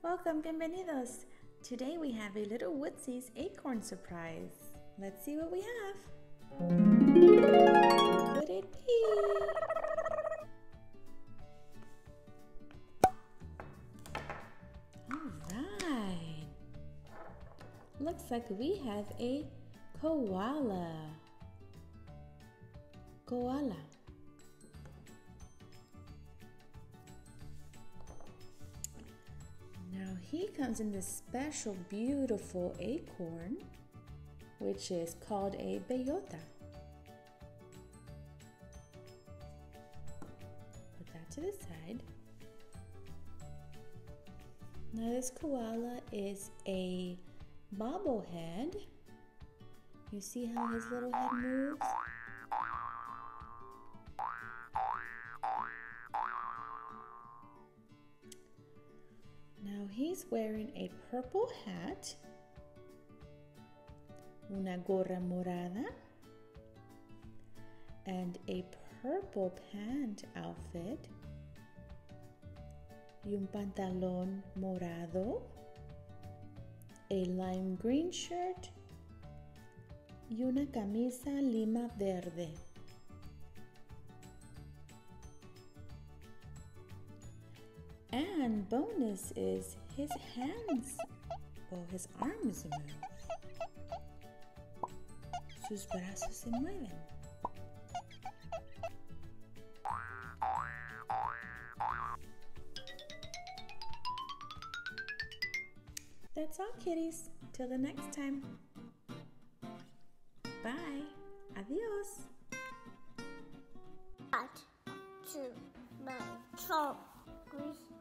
Welcome, bienvenidos. Today we have a little Woodsy's acorn surprise. Let's see what we have. Could it be? Alright. Looks like we have a koala. Koala. Now he comes in this special, beautiful acorn, which is called a bellota. Put that to the side. Now this koala is a bobblehead. You see how his little head moves? Now he's wearing a purple hat, una gorra morada, and a purple pant outfit, y un pantalón morado, a lime green shirt, y una camisa lima verde. And bonus is his hands, well, his arms move. Sus brazos se mueven. That's all, kitties. Till the next time. Bye. Adios. To my top.